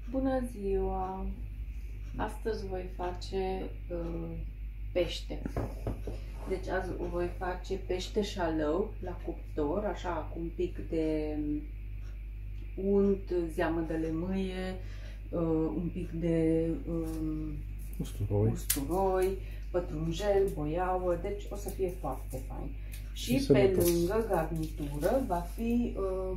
Bună ziua! Astăzi voi face pește. Deci azi voi face pește șalău la cuptor, așa cu un pic de unt, zeamă de lămâie, un pic de usturoi, pătrunjel, boiaua, deci o să fie foarte fain. Și pe lângă garnitură va fi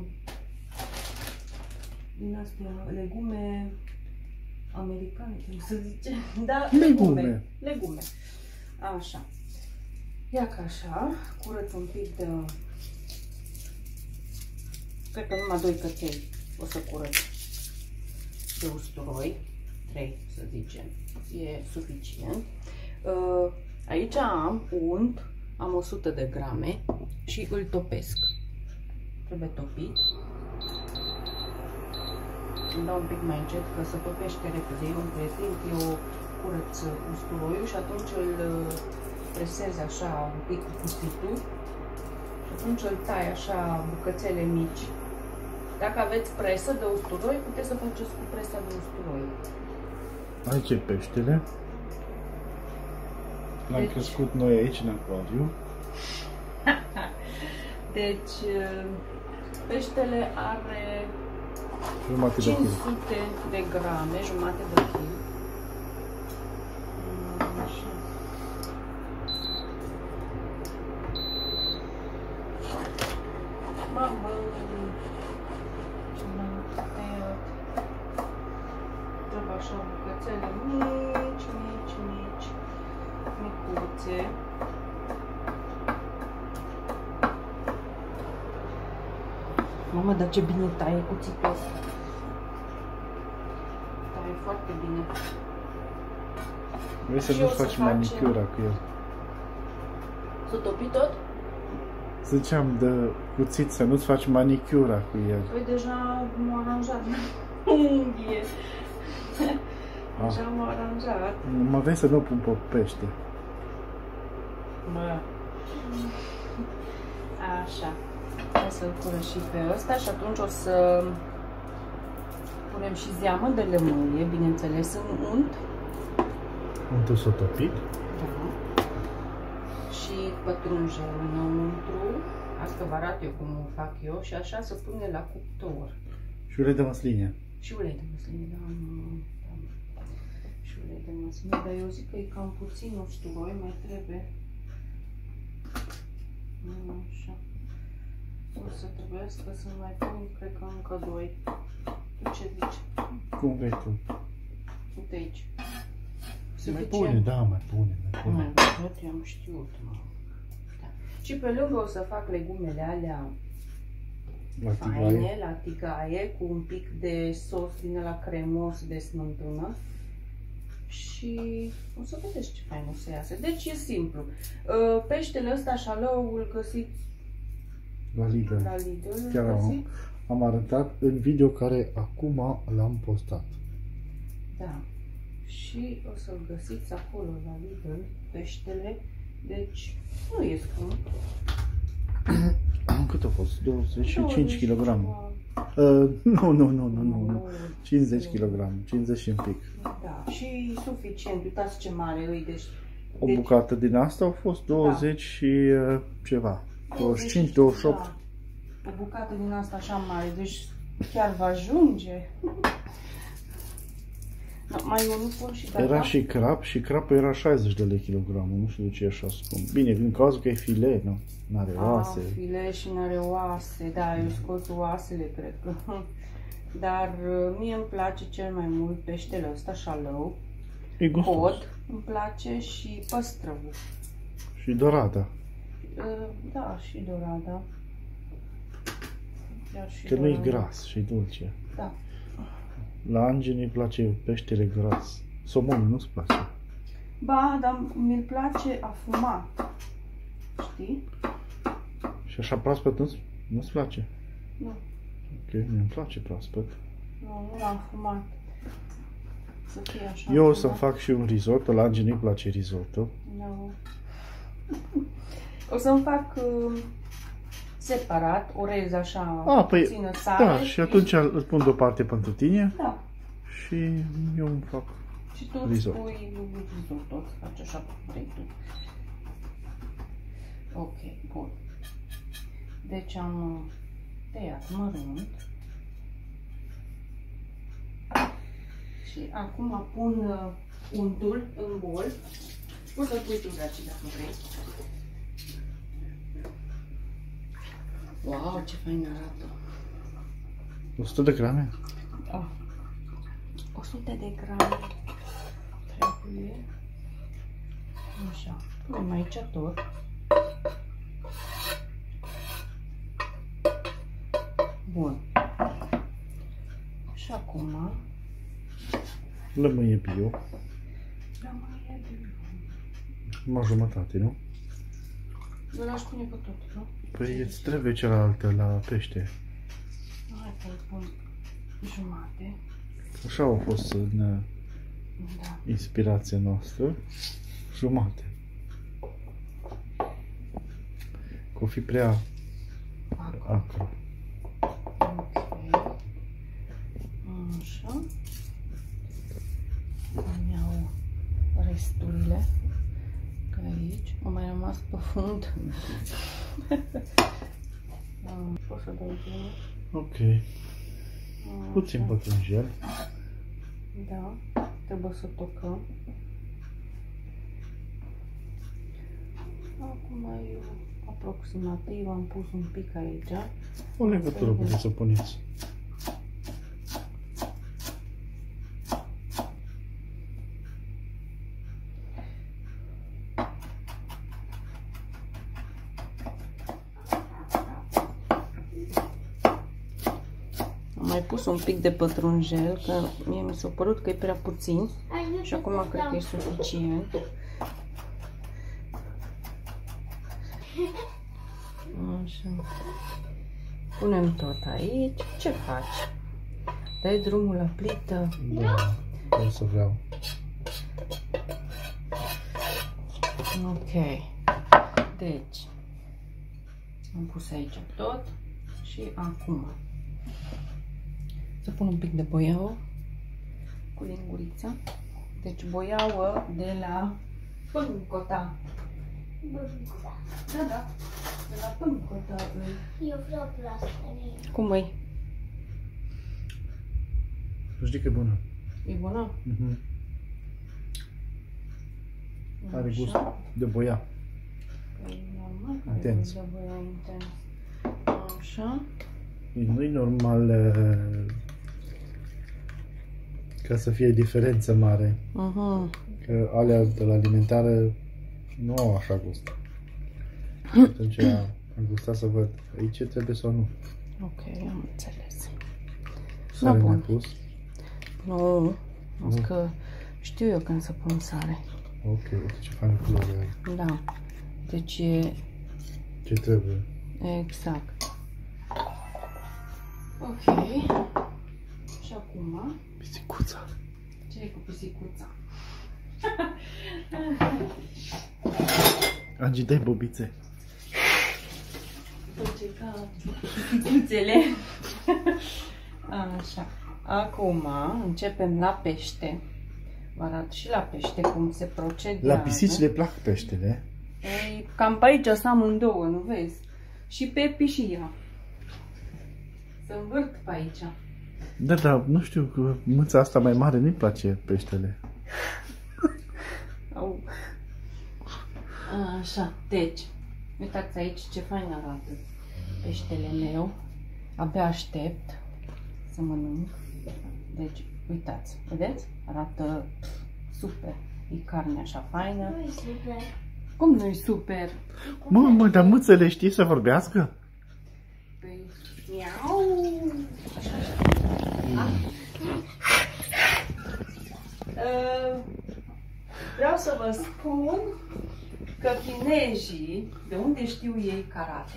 din astea legume americane, cum se zice? Da, legume. Așa. Ia ca așa, curăț un pic de... Cred că numai 2 căței o să curăț de usturoi. 3, să zicem. E suficient. Aici am unt, am 100 de grame și îl topesc. Trebuie topit. Îmi dau un pic mai încet, că se topește repede, e un prieten, eu curăț usturoiul și atunci îl presez așa un pic cu cuțitul și atunci îl tai așa bucățele mici. Dacă aveți presă de usturoi, puteți să faceți cu presa de usturoi. Aici e peștele. L-am crescut noi aici în acvariu. Deci peștele are 500 de grame, jumate de kg. Așa. Mamă, trebuie așa bucățele mici, micuțe. Mamă, dar ce bine taie cuțitul ăsta. Taie foarte bine. Vrei să nu faci manicura cu el? S-a topit tot? Ziceam de cuțit să nu-ți faci manicura cu el. Păi deja m-a aranjat. Unghie. Deja m-a aranjat. Mă vrei să nu pun pe pește. Mă. Așa. Hai să-l curăț și pe ăsta și atunci o să punem și zeamă de lămâie, bineînțeles, în unt. Untul s-a topit? Da. Și pătrunjel înăuntru. Asta vă arăt eu cum o fac eu și așa se pune la cuptor. Și ulei de măsline. Și ulei de măsline, da. Și ulei de măsline, dar eu zic că e cam puțin usturoi, mai trebuie. Așa. O să trebuiască să mai pun, cred că încă 2. Tu ce zici? Cum vrei tu? Uite aici. Mai pune, da, mai pune. Eu am știut, mă. Da. Și pe lângă o să fac legumele alea faine, la tigaie, cu un pic de sos din ăla cremos de smântână. Și o să vedeți ce fain o să iasă. Deci e simplu. Peștele ăsta șalău îl găsiți la Lidl. Chiar am arătat în video care acum l-am postat. Da. Și o să-l găsiți acolo la Lidl, peștele. Deci nu e scump. Cât a fost? 25 kg. Nu. 50 kg. 50 și un pic. Da. Și suficient. Uitați ce mare e. Deci, o bucată din asta au fost 20 și ceva. 25, 28. Da. O bucată din asta așa mare. Deci chiar va ajunge. Mai eu nu pun și era și crap și crapul era 60 de lei kilogramul, nu știu de ce e așa scump. Bine, din cauza că e file, nu? N-are oase. File și n-are oase, da, eu scot oasele, cred că. Dar mie îmi place cel mai mult peștele ăsta șalău. E gustos. Cod, îmi place și păstrăvul. Și dorada. Da, și dorada. Că nu e gras și dulce. Da. La Angel îi place peștele gras. Somonul nu-ți place? Ba, dar mi-l place afumat. Știi? Și așa proaspăt nu-ți place? Nu. Ok, mi-mi place proaspăt. Nu l-am fumat. Să fie așa. Eu o să fac și un risotto. La Angel nu-i place risotto. Nu. O să-mi fac separat, orez așa, puțină sare. Da, și atunci îl pun deoparte pentru tine. Da. Și eu îmi fac și tu risotto. Spui risotto, faci așa cum vrei tu. Ok, bun. Deci am tăiat mărunt. Și acum pun untul în bol. Poți să pui tu aici dacă vrei. Wow, ce fain arată! 100 de grame? Da. 100 de grame trebuie. Așa. Punem aici tot. Bun. Și acum lămâie bio. lămâie bio. Numai jumătate, nu? Eu l-aș pune pe tot, nu? Păi îți trebuie cealaltă la pește. Hai să-l pun jumate. Așa a fost în Da. inspirația noastră. Jumate. Că o fi prea acru. Ok. Așa. Îmi iau resturile. Că aici au mai rămas pe fund. Poți să dau bine? Ok. Puțin pătrunjel. Da. Trebuie să tocăm. Acum eu aproximativ am pus un pic aici. O legătură puteți să puneți. Am mai pus un pic de pătrunjel, că mie mi s-a părut că e prea puțin și acum cred că e suficient. Așa. Punem tot aici. Ce faci? Dai drumul la plită? Da, o să vreau. Ok. Deci, am pus aici tot și acum să pun un pic de boiaua cu lingurița. Deci boiaua de la Pâncota. Da, da. De la Pâncota. Eu vreau plastele. Cum e? Știi că e bună. E bună? Are gust de boia. E normal. Intens. De boia intens. Așa. Nu-i normal ca să fie diferență mare. Că alea de la alimentară nu au așa gust. Atunci am gustat să văd aici ce trebuie sau nu. Ok, am înțeles. Sare mi-a pus. Nu, că știu eu când să pun sare. Ok, uite ce faină culoare are. Da, deci e Ce trebuie. exact. Ok. Și acum, Pisicuța. ce e cu pisicuța? Angi, dai bobițe. Face ca pisicuțele. Așa. Acum începem la pește. Vă arăt și la pește cum se procedează. La pisici le plac peștele. Ei, cam pe aici să amândouă, nu vezi? Și Pepi și ea. Să învârt pe aici. Da, dar nu știu, că mâța asta mai mare nu-i place peștele. Au. Așa, deci, uitați aici ce fain arată peștele meu. Abia aștept să mănânc. Deci, uitați, vedeți? Arată super. E carne așa faină. Nu e super. Cum nu-i super? Mă, dar mâțele știi să vorbească? Păi, miau! Vreau să vă spun că chinezii, de unde știu ei karate?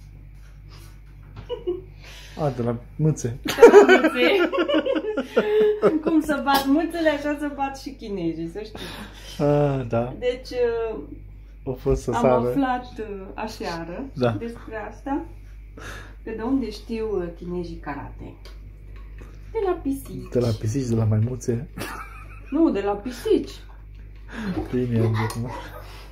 A, de la mâțe. Cum să bat mâțele, așa să bat și chinezii, să știi. A, da. Deci, A fost să am sară. aflat aseară Da. despre asta, că de unde știu chinezii karate. De la pisici. De la pisici, de la maimuțe. Nu, de la pisici. Bine, am zis, mă.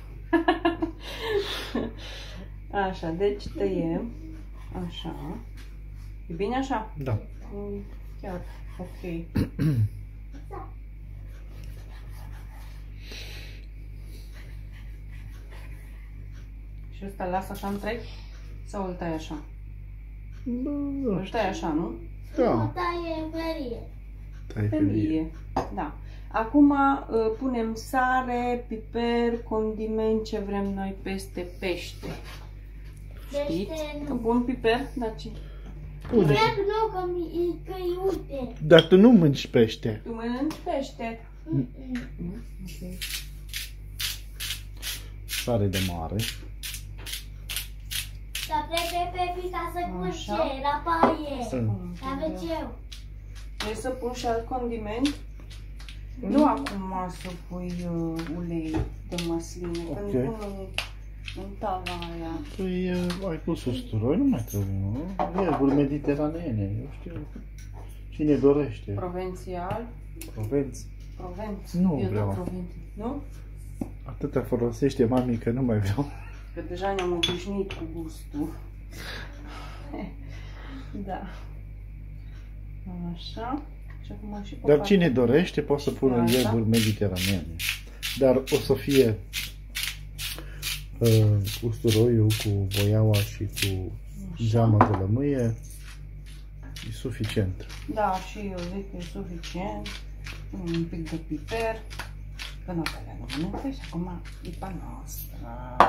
Așa, deci tăiem. Așa. E bine așa? Da. Chiar, ok. Și ăsta lasă așa întreg? Sau îl tai așa? Îl tai așa, nu? Da. taie ferie. Tai felie. Da. Acum punem sare, piper, condiment, ce vrem noi peste pește. Știți? Că pun piper? Da, ce? Pune. Piper nu, că iute. Dar tu nu mânci pește. Tu mănânci pește? Ok. Sare de mare. Dar trebuie pe ca să pun Așa. ce? La paie. Aveți Da. eu. Vrei să pun și alt condiment? Nu acum să pui ulei de măsline, că Ok. nu pun în tava aia. Păi ai pus usturoi, nu mai trebuie, nu? Ierburi mediteraneene, eu știu. Cine dorește? Provențial. Provenți. Provenț. Nu Eu vreau. dau provenț. Nu? Atâta folosește mami că nu mai vreau. Că deja ne-am obișnuit cu gustul. Da. Așa. Și acum și Dar cine dorește poate să pună Asta. ierburi mediteraneene. Dar o să fie usturoiul cu boiaua și cu geama de lămâie. E suficient. Da, și eu zic că e suficient. Punem un pic de piper. Că Natalia nu mănâncă și acum e pe noastră.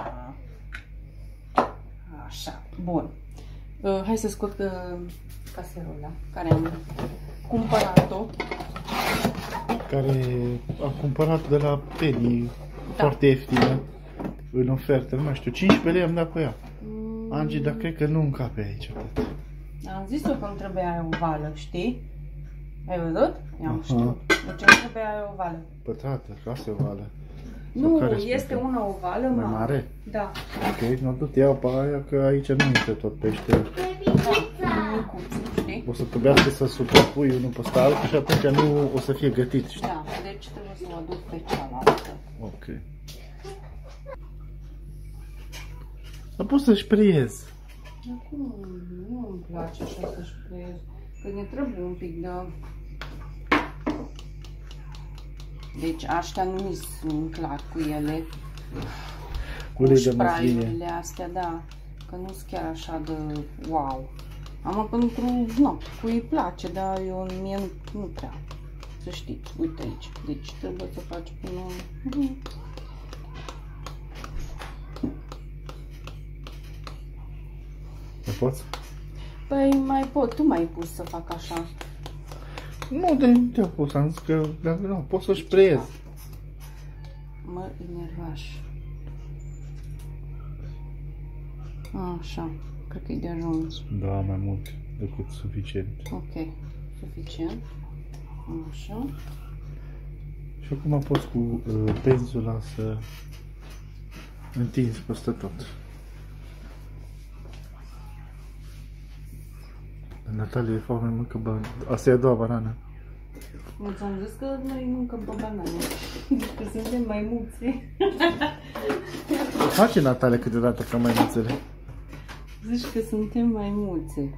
Așa, bun. Hai să scot caserola care am cumpărat-o. Care am cumpărat de la Penny, foarte ieftină, în ofertă, nu mai știu, 15 lei am dat pe ea. Angie, dar cred că nu încape aici atât. Am zis-o că îmi trebuia ovală, știi? Ai văzut? I-am știut. Deci îmi trebuia ovală. Pătrată, casă ovală. Nu, care este spune? una ovală Mai mare? Da. Ok, nu du-te iau pe aia că aici nu intră tot pește. Micuț, știi? O să trebuiască să suprapui unul pe altul și atunci nu o să fie gătit, știi? Da, deci trebuie să o aduc pe cealaltă. Ok. Dar poți să-și priezi. Acum nu îmi place așa să-și preiez, că ne trebuie un pic de... Deci aștia nu-mi sunt clar cu ele. Ulei de spray-urile măsline. astea, da, că nu sunt chiar așa de wow. Am pentru, nu, cui place, dar eu mie nu prea. Să știți, uite aici. Deci trebuie să faci până... Te poți? Păi mai pot, tu m-ai pus să fac așa. Nu, de te-am pus, am zis că nu, poți să-și priezi. Mă enervaș. Așa, cred că e de ajuns. Da, mai mult decât suficient. Ok, suficient. Așa. Și acum poți cu penzula să întinzi peste tot. Natalia, e foame, mâncă banană. Asta e a doua banană. Nu ți-am zis că noi mâncăm pe banane. Că suntem maimuțe. Face Natalia câteodată ca maimuțele. Zici că suntem maimuțe.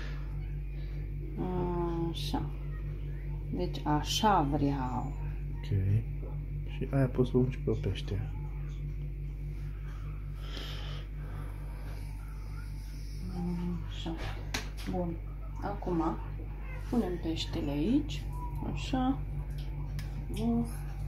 Așa. Deci așa vreau. Ok. Și aia poți să ungi pe pește. Așa. Bun. Acum punem peștele aici. Așa. Nu.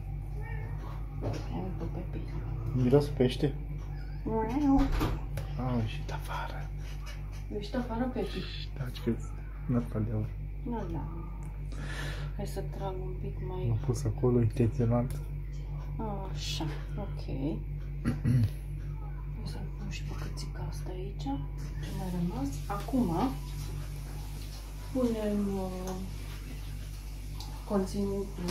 Uite pe pește. Miros pește? Wow. Au ieșit afară. Ești afară, Pepi? Taci că Natalia Nu, da. Hai să trag un pic mai... m-a pus acolo intenționat. Așa, ok. O să-l pun și bucățica asta aici, ce mai rămas. Acum punem conținutul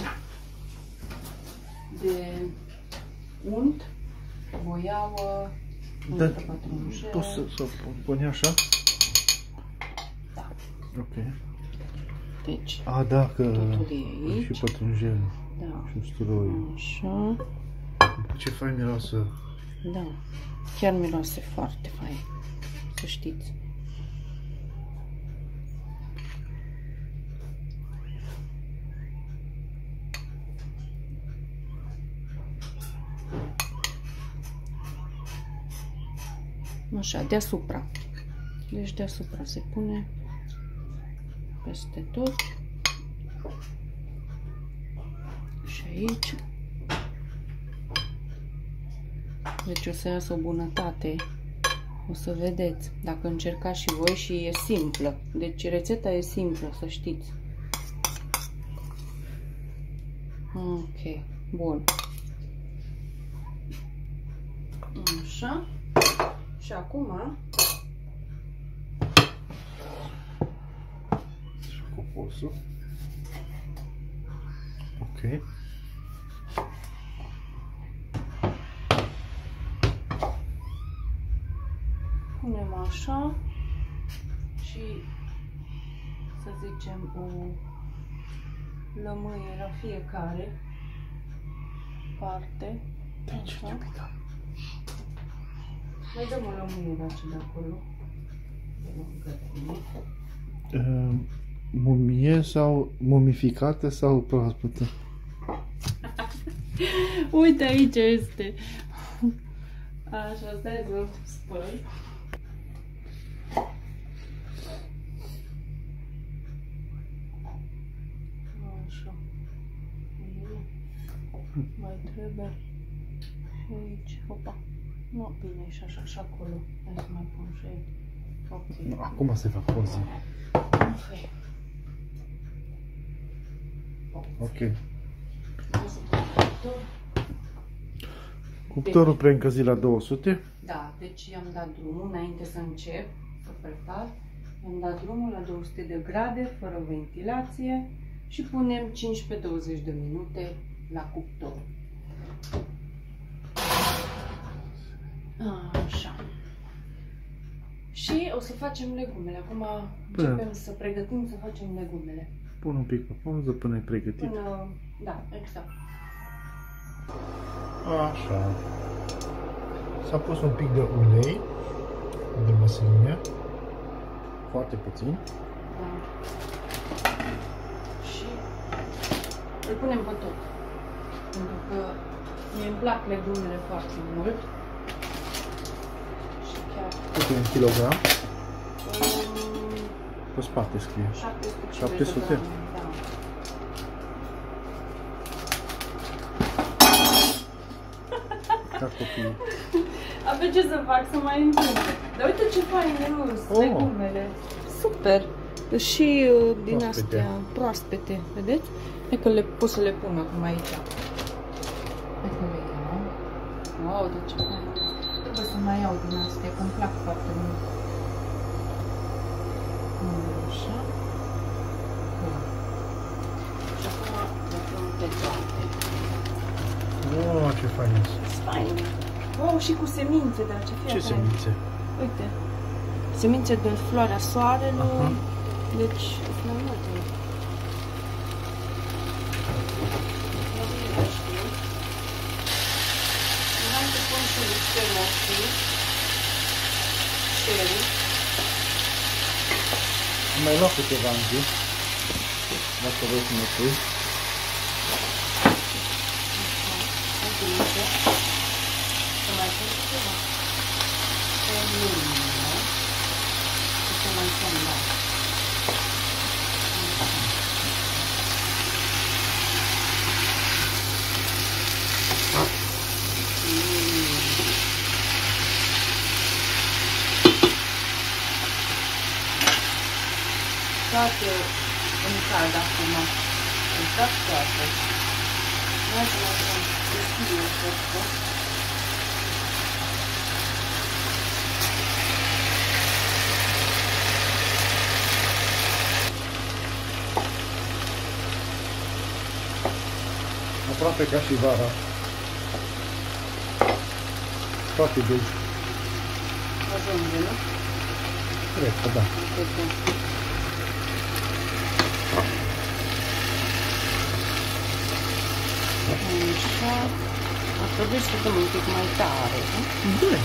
de unt, boiauă, Da, unt pătrunjel. poți să o puni așa? Da. Ok. Deci, da, că totul e aici. și pătrunjel. Da. Și usturoi. Așa. Ce fain miroasă. Da. Chiar miroase foarte fain. Să știți. Așa, deasupra. Deci deasupra se pune peste tot. Și aici. Deci o să iasă o bunătate. O să vedeți. Dacă încercați și voi, și e simplă. Deci rețeta e simplă, să știți. Ok. Bun. Așa. Și acum Și cocosul. Ok. punem așa și să zicem o lămâie la fiecare parte. Așa. Mai dăm o lămâie de acolo. Mumie sau mumificată sau proaspătă? Uite, aici este. Așa, stai să spăl. Așa. Mai trebuie și aici. Opa. Nu, bine, și așa, și acolo. Hai să mai pun și aici. Ok. Acum se fac poze. Ok. Cuptorul preîncălzit la 200. Da, deci i-am dat drumul înainte să încep să prepar. I-am dat drumul la 200 de grade, fără ventilație și punem 15-20 de minute la cuptor. Așa. Și o să facem legumele. Acum începem să pregătim să facem legumele. Pun un pic pe pauză până ai pregătit. Până... Da, exact. Așa. S-a pus un pic de ulei de măsline. Foarte puțin. Da. Și îl punem pe tot. Pentru că mie îmi plac legumele foarte mult. Și chiar... Câte un kilogram? Pe spate scrie. 700? Da. Ca copiii. Avea ce să fac, să mai întâmple. Dar uite ce fain e legumele. Super. Și din proaspete. astea proaspete, vedeți? Hai că pot să le pun acum aici. Hai că le iau. Wow, de ce fain. Trebuie să mai iau din astea, că îmi plac foarte mult. Așa. Bun. Și acum le pun pe toate. Oh, ce fain e. Fain. Wow, și cu semințe, dar ce fie. Ce semințe? Uite. Semințe de floarea soarelui. Aha. Deci, mai multe. Nu știu. Vreau să pun și niște roșii. Cherry. Am mai luat câteva anti. Dacă vrei să mă pui. Să mai pun ceva. Pe lumină. Și să mai pun la. Toate îmi cad acum. Exact toate. Hai să mai pun deschide foscă. Aproape ca și vara. Foarte dulci. Ajunge, nu? Cred că da. Cred că. Așa. Ar trebui să dăm un pic mai tare, nu? Da.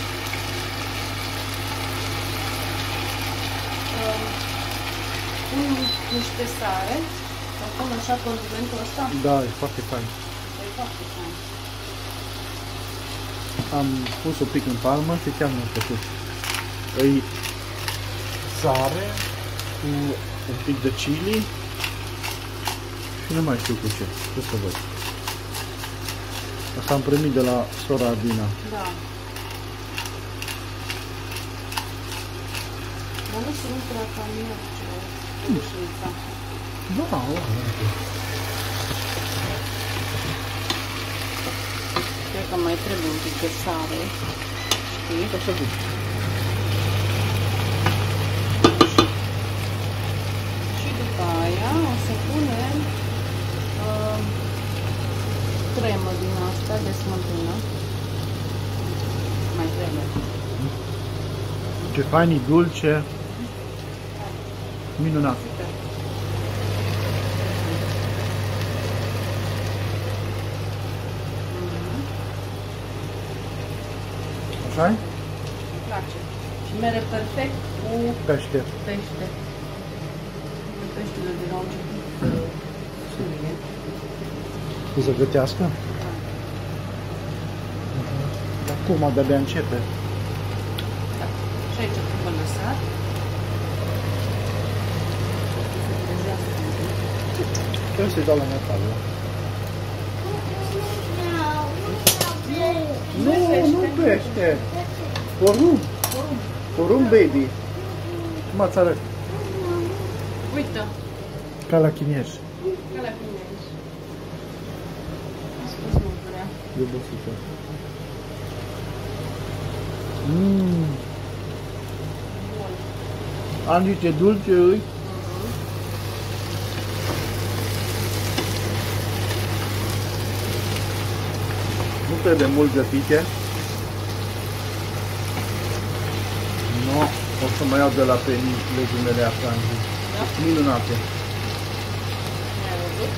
Pun niște sare, să pun așa condimentul ăsta. Da, e foarte fain. E foarte fain. Am pus un pic în palmă și chiar mi-a plăcut. Îi sare cu un pic de chili și nu mai știu cu ce. Ce să văd. Asta am primit de la sora Adina. Da. Dar nu sunt prea cam merge ușița. Da, da. Cred că mai trebuie un pic de sare. Știi? O să văd. Și după aia o să punem cremă din asta de smântână. Mai trebuie. Ce fain, e dulce. Minunat. Așa-i? Îmi place. Și mere perfect cu Pește. pește. Peștele de la început sulie. Cu să gătească? Acum de-abia începe. Da. Și aici trebuie lăsat. Trebuie să-i dau la metal. Nu, nu pește. Porumb. Porumb, baby. Cum ați arăt? Uite, Ca la chinieș. că la primești. A spus nu vrea. E bosită. Mmm. Bun. Andy, ce dulce îi. Nu trebuie mult gătite. Nu, o să mă iau de la Penny legumele astea, Andy. Da? Minunate. Mi-ai văzut?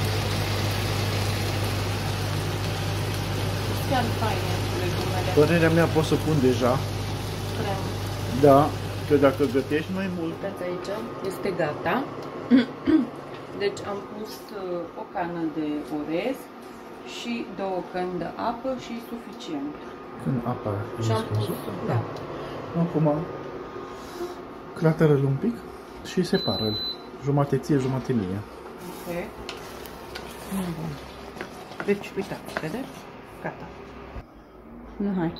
Chiar faine legumele. Părerea mea pot să pun deja. Cremă. Da, că dacă gătești mai mult. Uitați aici, este gata. Deci am pus o cană de orez și 2 căni de apă și suficient. Când apa e Și am pus, scăzută. da. Acum cratără-l un pic și separă-l. Jumate ție, jumate mie. Ok. Bun. Deci, uitați, vedeți? Gata. Nu, hai.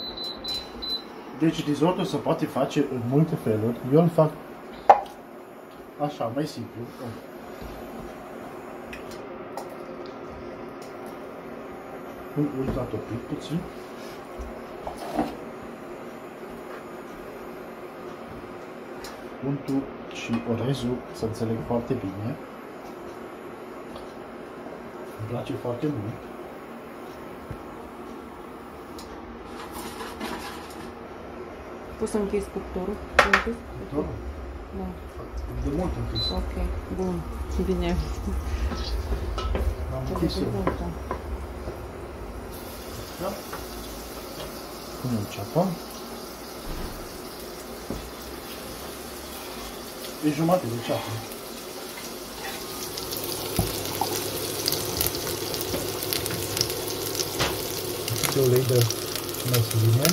Deci risotto se poate face în multe feluri. Eu îl fac așa, mai simplu. Pun ultra topit puțin. Untul și orezul să înțeleg foarte bine. Îmi place foarte mult. Poți să închizi cuptorul? Cuptorul? Da. De mult închis. Ok, bun. Bine. L-am închis eu. Da? Punem ceapa. E jumătate de ceapă. De ulei de măsline.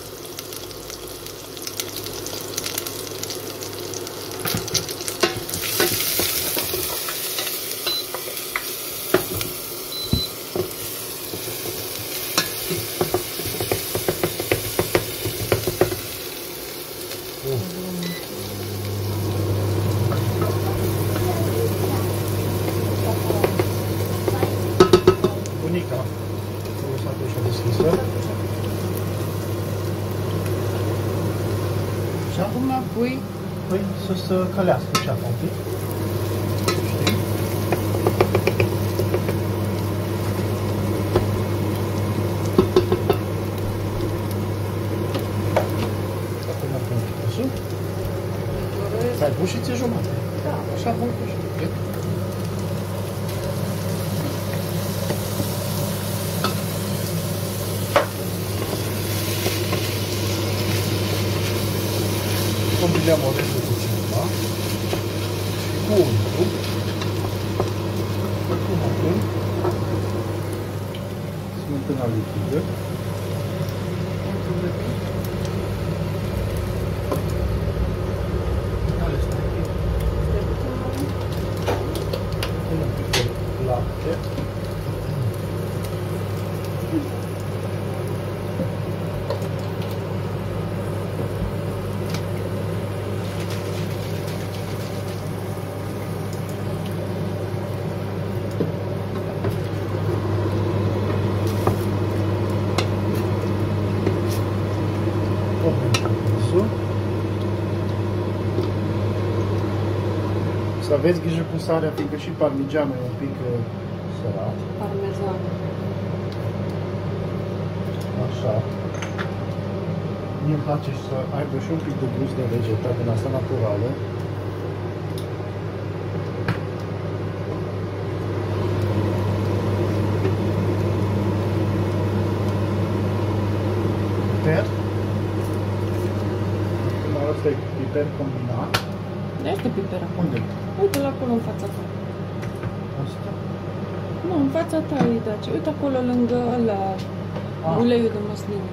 Bunica a lăsat ușa deschisă. Și acum pui Păi să se călească ceapa un pic. Știi? Acum pun chipasul. Ai pus și ție jumătate. da, așa bun cu și. Mettiamo dentro cucina și cu untru facem acum smântâna lichidă. Un pic de lapte. Să aveți grijă cu sarea, fiindcă și parmigianul e un pic sărat. Parmezan. Așa. Mie îmi place să aibă și un pic de gust de vegetat din asta naturală. Piper. Asta e piper combinat. De este piper acum. Unde? Uite-l acolo în fața ta. Asta? Nu, în fața ta e daci. Uite acolo lângă ăla, uleiul de măsline.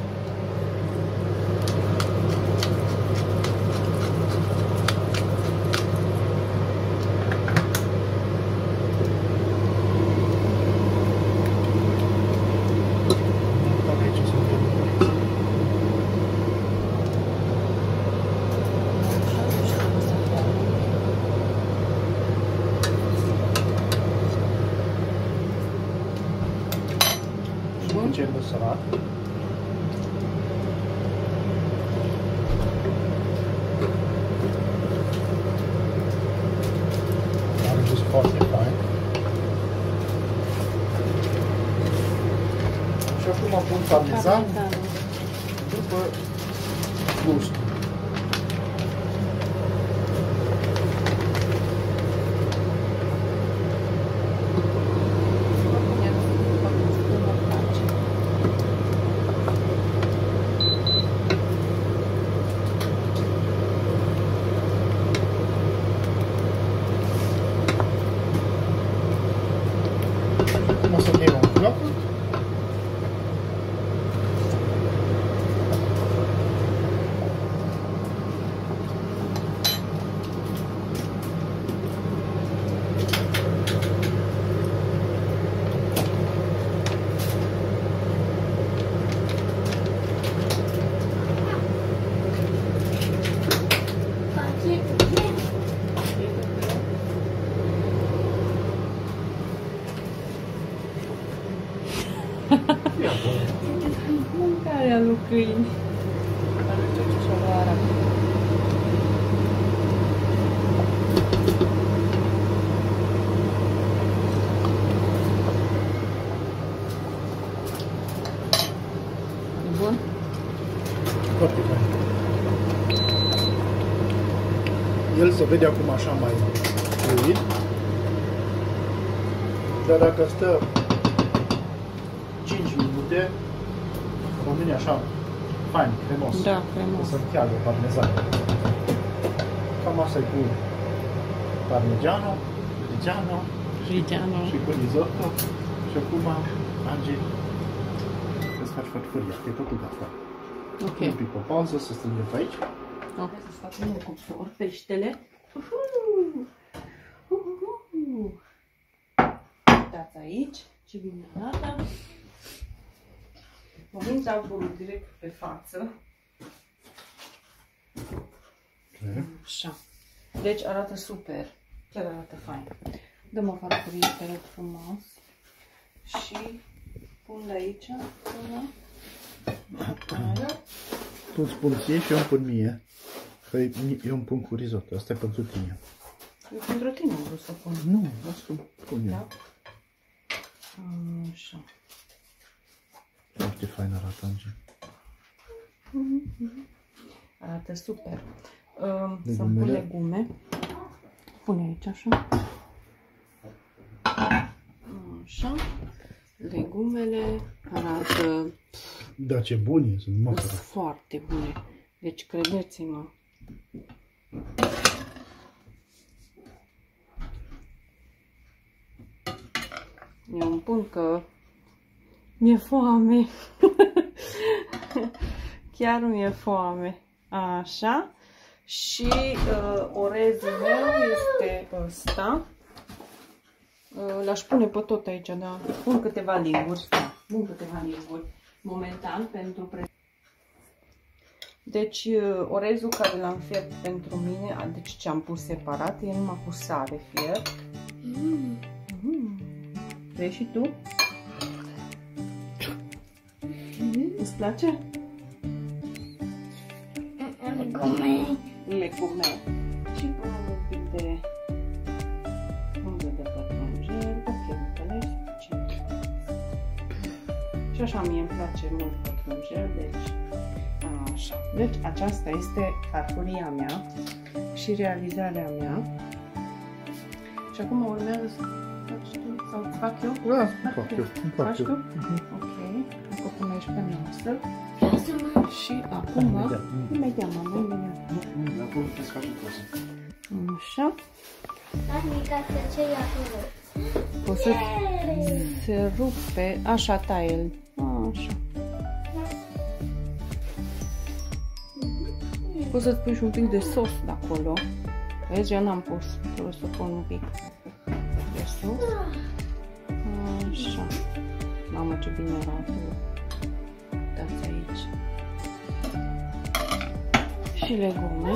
Ce de sărat. Are gust foarte fain. Și acum pun parmezan după gust. O să iei un cloc. Mâncarea lui câini. Aduce ciocolată. E bun? Foarte fain. El se vede acum așa mai fluid. Dar dacă stă 5 minute, rămâne așa fain, cremos. Da, cremos. O să încheagă parmezanul. Cam asta e cu parmigiano, Reggiano. și cu risotto. Și acum, Angie, să-ți faci farfuria, că e totul gata. Ok. Un pic o pauză, să strângem pe aici. Ok. Să facem un cuptor, peștele. Uitați aici ce bine arată. Vom da bolul direct pe față. Așa. Deci arată super. Chiar arată fain. Dăm o farfurie pe rând frumos. Și pun de aici. Tu îți pun ție și eu îmi pun mie. Că eu îmi pun cu risotto. Asta e pentru tine. Eu pentru tine am vrut să pun. Nu, asta pun eu. Da? Așa. Foarte fain arată, Angie. Arată super. Să-mi pun legume. Pune aici așa. Așa. Legumele arată... Da, ce bune sunt, mă. Foarte bune. Deci credeți-mă. Eu îmi pun că mi-e foame. Chiar mi-e foame. Așa. Și orezul meu este ăsta. L-aș pune pe tot aici, da. Pun câteva linguri. Pun câteva linguri. Momentan pentru Deci orezul care l-am fiert pentru mine, deci ce am pus separat, e numai cu sare fiert. Vrei și tu? Îți place? Lecumea. Și punem un pic de unde de pătrunjel, și așa mie îmi place mult pătrunjel, deci așa. Deci aceasta este farfuria mea și realizarea mea. Și acum urmează să faci tu sau îți fac eu? Da, fac eu. Ok. Acum pun aici pe masă. Și acum, imediat, mama, imediat. Nu, acolo trebuie să faci în casă. Așa. Mica, ce e acolo? Poți să se rupe, așa taie-l. Așa. Poți să-ți pui și un pic de sos de acolo. Vezi, eu n-am pus. Trebuie să pun un pic de sos. Așa. Mamă, ce bine arată. Uitați aici. Și legume.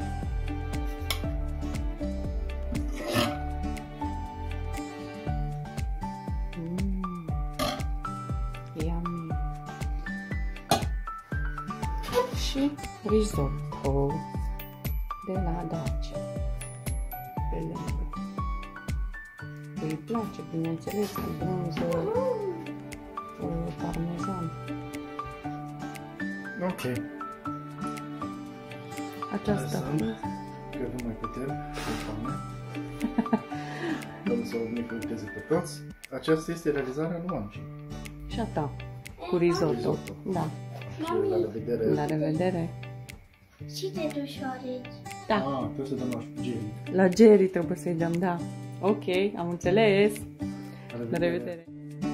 Yummy. Și risotto de la Dacia. Pe lângă. Îi place, bineînțeles, cu brânză parmezan. Ok. Aceasta. Că nu mai putem, cu foame. Trebuie să o microuteze pe toți. Aceasta este realizarea lui Angie. Și a ta. Cu risotto. Da. Și la revedere. La revedere. Și te duci aici. Da. Trebuie să dăm la Jerry. La Jerry trebuie să-i dăm, da. Ok, am înțeles. La revedere.